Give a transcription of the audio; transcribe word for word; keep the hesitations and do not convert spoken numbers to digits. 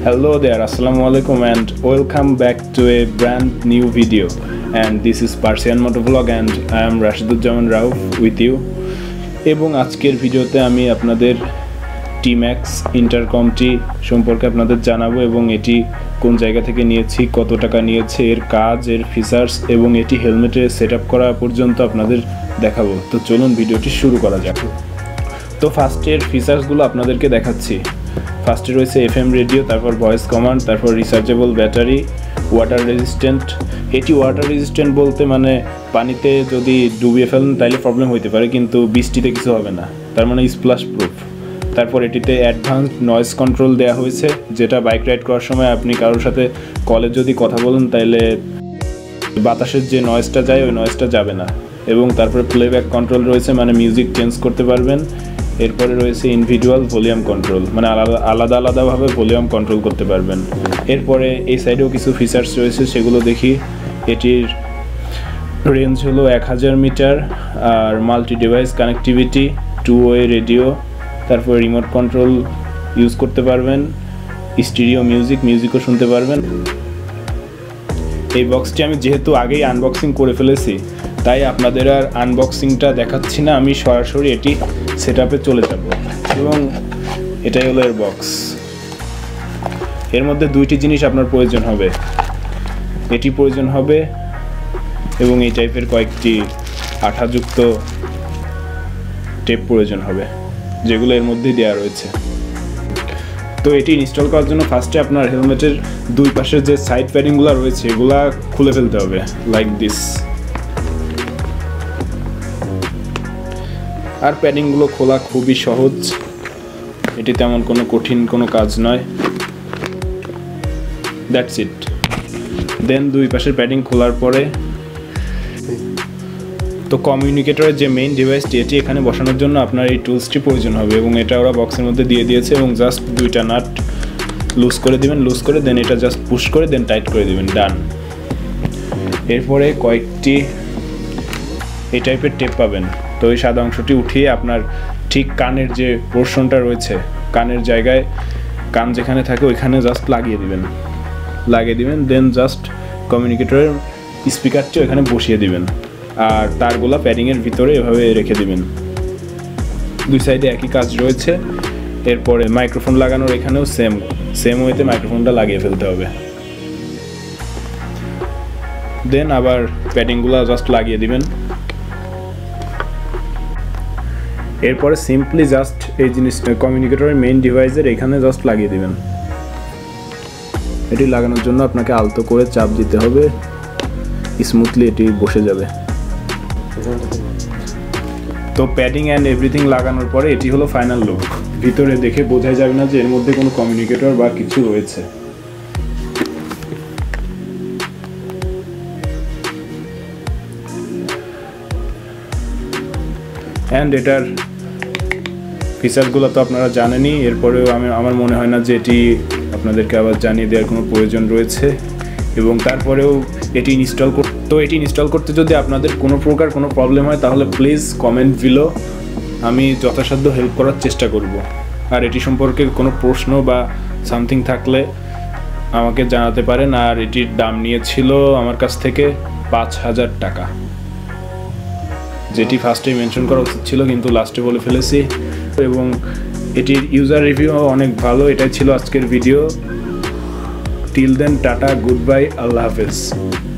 Hello there, Assalamualaikum and welcome back to a brand new video. And this is Persian MotoVlog and I am Rasheduzzaman Rouf with you. এবং আজকের ভিডিওতে আমি আপনাদের T-Max Intercom টি সম্পর্কে আপনাদের জানাবো এবং এটি কোন জায়গা থেকে নিয়েছি, কত টাকা নিয়েছে, এর কাজ, এর ফিচার্স এবং এটি হেলমেটে সেটআপ করা পর্যন্ত আপনাদের দেখাবো। তো চলুন ভিডিওটি শুরু করা যাক। তো ফার্স্টে এর ফিচার্সগুলো আপনাদেরকে দেখাচ্ছি। ফার্স্টে রয়েছে এফএম রেডিও, তারপর ভয়েস কমান্ড, তারপর রিচার্জেবল ব্যাটারি, ওয়াটার রেজিস্ট্যান্ট। এটি ওয়াটার রেজিস্ট্যান্ট বলতে মানে পানিতে যদি ডুবিয়ে ফেলেন তাহলে প্রবলেম হতে পারে, কিন্তু বৃষ্টিতে কিছু হবে না, তার মানে স্প্ল্যাশ প্রুফ। তারপর এটিতে অ্যাডভান্সড নয়েজ কন্ট্রোল দেওয়া হয়েছে, যেটা বাইক রাইড করার সময় আপনি কারোর সাথে কলে যদি কথা বলেন তাহলে বাতাসের যে নয়েজটা যায় ওই নয়েজটা যাবে না। এবং তারপরে প্লেব্যাক কন্ট্রোল রয়েছে, মানে মিউজিক চেঞ্জ করতে পারবেন। এরপরে রয়েছে ইন্ডিভিজুয়াল ভলিউম কন্ট্রোল, মানে আলাদা আলাদা আলাদাভাবে ভলিউম কন্ট্রোল করতে পারবেন। এরপরে এই সাইডেও কিছু ফিচার্স রয়েছে, সেগুলো দেখি। এটির রেঞ্জ হলো এক হাজার মিটার, আর multi device connectivity, two way radio, তারপর রিমোট কন্ট্রোল ইউজ করতে পারবেন, স্টিরিও মিউজিক মিউজিকও শুনতে পারবেন। এই বক্সটি আমি যেহেতু আগেই আনবক্সিং করে ফেলেছি তাই আপনাদের আর আনবক্সিংটা দেখাচ্ছি না, আমি সরাসরি এটি সেটআপে চলে যাব। এবং এটাই হলো এর বক্স। এর মধ্যে দুইটি জিনিস আপনার প্রয়োজন হবে, এটি প্রয়োজন হবে এবং এই টাইপের কয়েকটি আঠাযুক্ত টেপ প্রয়োজন হবে, যেগুলো এর মধ্যেই দেওয়া রয়েছে। তো এটি ইনস্টল করার জন্য ফার্স্টে আপনার হেলমেটের দুই পাশের যে সাইড প্যাডিংগুলো রয়েছে এগুলা খুলে ফেলতে হবে, লাইক দিস। আর প্যাডিংগুলো খোলা খুবই সহজ, এটি তেমন কোনো কঠিন কোনো কাজ নয়। That's it. দেন দুই পাশের প্যাডিং খোলার পরে তো কমিউনিকেটরের যে মেইন ডিভাইসটি এটি এখানে বসানোর জন্য আপনার এই টুলসটি প্রয়োজন হবে, এবং এটা ওরা বক্সের মধ্যে দিয়ে দিয়েছে। এবং জাস্ট দুইটা নাট লুজ করে দিবেন, লুজ করে দেন এটা জাস্ট পুশ করে দেন টাইট করে দিবেন, ডান। এরপরে কয়েকটি এই টাইপের টেপ পাবেন। তো এই সাদা অংশটি উঠিয়ে আপনার ঠিক কানের যে পোর্শনটা রয়েছে, কানের জায়গায় কান যেখানে থাকে ওইখানে জাস্ট লাগিয়ে দিবেন, লাগিয়ে দিবেন দেন জাস্ট কমিউনিকেটরের স্পিকারটি ওইখানে বসিয়ে দিবেন, আর তারগুলা প্যাডিংয়ের ভিতরে এভাবে রেখে দিবেন। দুই সাইডে একই কাজ রয়েছে। এরপরে মাইক্রোফোন লাগানোর এখানেও সেম সেম ওয়েতে মাইক্রোফোনটা লাগিয়ে ফেলতে হবে। দেন আবার প্যাডিংগুলা জাস্ট লাগিয়ে দিবেন। এরপরে সিম্পলি জাস্ট এই জিনিসটা কমিউনিকেটরের মেইন ডিভাইসের এখানে জাস্ট লাগিয়ে দিবেন। এটি লাগানোর জন্য আপনাকে আলতো করে চাপ দিতে হবে, স্মুথলি এটি বসে যাবে। তো প্যাডিং অ্যান্ড এভরিথিং লাগানোর পরে এটি হলো ফাইনাল লুক। ভিতরে দেখে বোঝা যাবে না যে এর মধ্যে কোনো কমিউনিকেটর বা কিছু রয়েছে। অ্যান্ড এটার ফিচারগুলো তো আপনারা জানেনই, এরপরেও আমি আমার মনে হয় না যে এটি আপনাদেরকে আবার জানিয়ে দেওয়ার কোনো প্রয়োজন রয়েছে। এবং তারপরেও এটি ইনস্টল করতে তো এটি ইনস্টল করতে যদি আপনাদের কোনো প্রকার কোনো প্রবলেম হয় তাহলে প্লিজ কমেন্ট বিলো, আমি যথাসাধ্য হেল্প করার চেষ্টা করব। আর এটি সম্পর্কে কোনো প্রশ্ন বা সামথিং থাকলে আমাকে জানাতে পারেন। আর এটির দাম নিয়েছিল আমার কাছ থেকে পাঁচ হাজার টাকা, যেটি ফার্স্টে মেনশন করা উচিত ছিল কিন্তু লাস্টে বলে ফেলেছি। এবং এটির ইউজার রিভিউ অনেক ভালো। এটাই ছিল আজকের video. Till then tata, goodbye, আল্লাহ হাফেজ।